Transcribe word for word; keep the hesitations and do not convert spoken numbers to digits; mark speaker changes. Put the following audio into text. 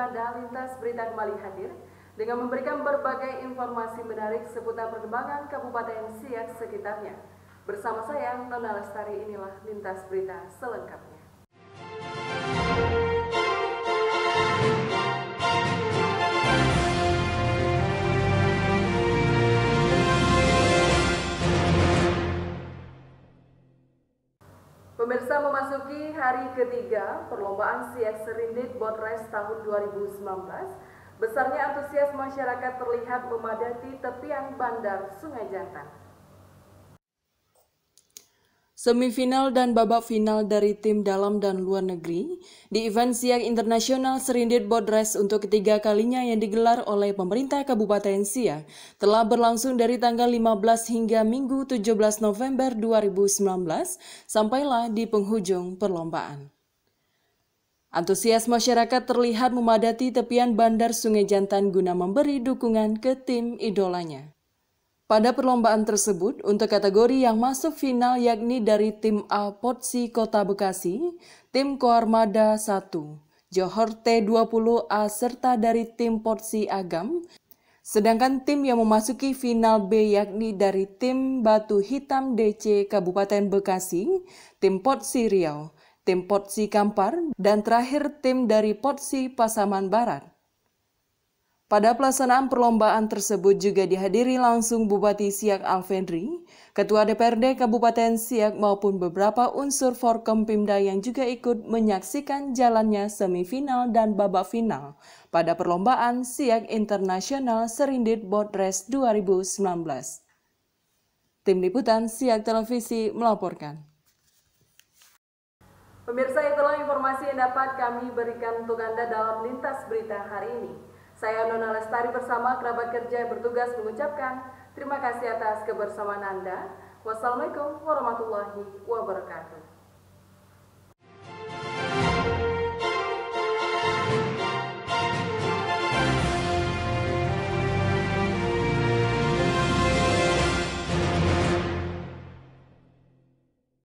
Speaker 1: Anda, Lintas Berita kembali hadir dengan memberikan berbagai informasi menarik seputar perkembangan Kabupaten Siak sekitarnya. Bersama saya, Nona Lestari, inilah Lintas Berita selengkapnya. Pemirsa, memasuki hari ketiga perlombaan Siak Serindit Boat Race tahun dua ribu sembilan belas, besarnya antusias masyarakat terlihat memadati tepian bandar Sungai Jantan.
Speaker 2: Semifinal dan babak final dari tim dalam dan luar negeri di event Siak Internasional Serindit Boat Race untuk ketiga kalinya yang digelar oleh pemerintah Kabupaten Siak telah berlangsung dari tanggal lima belas hingga Minggu tujuh belas November dua ribu sembilan belas sampailah di penghujung perlombaan. Antusias masyarakat terlihat memadati tepian bandar Sungai Jantan guna memberi dukungan ke tim idolanya. Pada perlombaan tersebut, untuk kategori yang masuk final yakni dari tim A Potsi Kota Bekasi, tim Koarmada satu, Johor T dua puluh A serta dari tim Potsi Agam, sedangkan tim yang memasuki final B yakni dari tim Batu Hitam D C Kabupaten Bekasi, tim Potsi Riau, tim Potsi Kampar, dan terakhir tim dari Potsi Pasaman Barat. Pada pelaksanaan perlombaan tersebut juga dihadiri langsung Bupati Siak Alfendri, Ketua D P R D Kabupaten Siak maupun beberapa unsur Forkompimda yang juga ikut menyaksikan jalannya semifinal dan babak final pada perlombaan Siak Internasional Serindit Boat Race dua ribu sembilan belas. Tim Liputan Siak Televisi melaporkan.
Speaker 1: Pemirsa, itulah informasi yang dapat kami berikan untuk Anda dalam Lintas Berita hari ini. Saya Nona Lestari bersama kerabat kerja yang bertugas mengucapkan terima kasih atas kebersamaan Anda. Wassalamualaikum warahmatullahi wabarakatuh.